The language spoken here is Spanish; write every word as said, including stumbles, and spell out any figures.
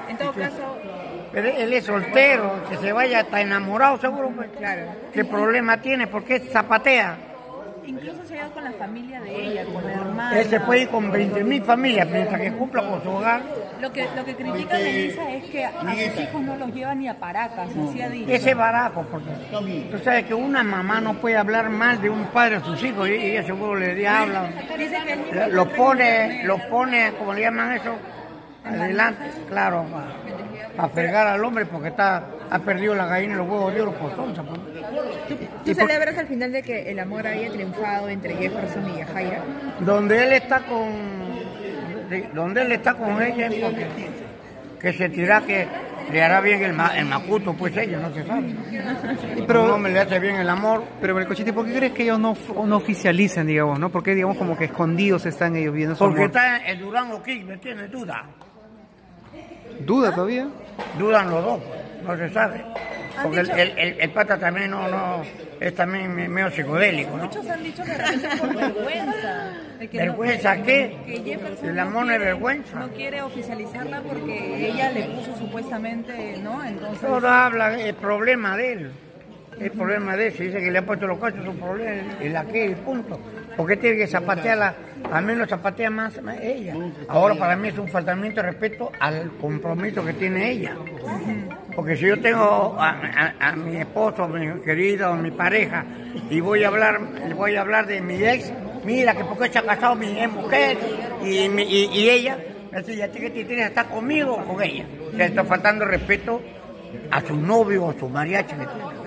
En todo caso... Pero él es soltero, que se vaya, está enamorado seguro, pues. Claro. ¿Qué problema tiene? ¿Por qué zapatea? Incluso se ha ido con la familia de ella, con la hermana. Él se puede ir con veinte mil familias mientras que cumpla con su hogar. Lo que, lo que critica Melissa es que a sus hijos no los lleva ni a Paracas, así ha dicho. Ese baraco, porque tú sabes que una mamá no puede hablar mal de un padre a sus hijos y ella seguro le habla. Dice que él Lo pone, lo pone, como le llaman eso, adelante, claro, para fregar al hombre porque está ha perdido la gallina y los huevos de oro por tonta. ¿Tú, tú celebras al final de que el amor haya triunfado entre Jefferson y Yajaira? Donde él está con, donde él está con ella es porque que se tira que le hará bien el, el macuto, pues ella no se sabe. Pero no me le hace bien el amor. Pero Melcochete, ¿por qué crees que ellos no, no oficialicen, digamos, no? Porque digamos como que escondidos están ellos viendo su Porque amor. está el Durango King, ¿me entiendes? Duda. ¿Duda todavía? Dudan los dos, no se sabe. Porque el, el, el, el pata también no, no es también medio psicodélico, ¿no? Muchos han dicho que realmente por vergüenza. De que ¿Vergüenza no, qué? Que Jefferson El amor no es vergüenza. No quiere oficializarla porque ella le puso supuestamente, ¿no? Entonces... Todo habla, el problema de él. El problema de él, si dice que le ha puesto los cachos, es un problema, y la que, y punto. Porque tiene que zapatearla, al menos zapatea más, más ella. Ahora para mí es un faltamiento de respeto al compromiso que tiene ella. Porque si yo tengo a, a, a mi esposo, a mi querido, a mi pareja, y voy a hablar, le voy a hablar de mi ex, mira que porque se ha casado mi ex mujer, y, mi, y, y ella, así, ya tiene que tiene que estar conmigo o con ella. O sea, está faltando respeto a su novio o a su mariachi que tiene.